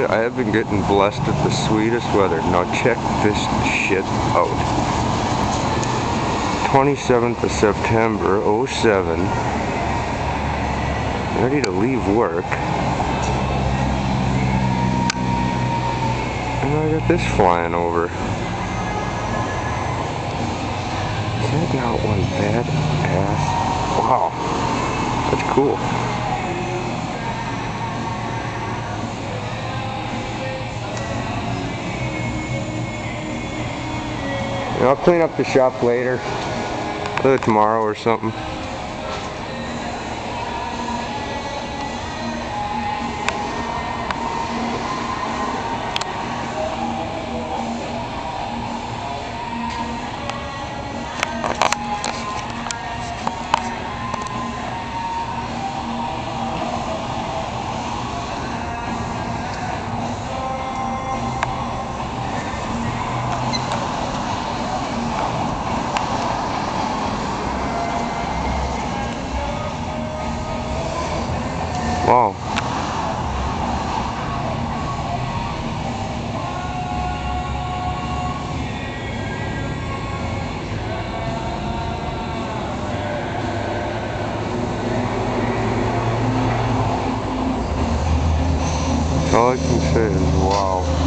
I have been getting blessed with the sweetest weather. Now check this shit out. 27th of September, 07. Ready to leave work. And I got this flying over. Is that not one bad ass? Wow. That's cool. And I'll clean up the shop later. Tomorrow or something. Wow. All I can say is wow.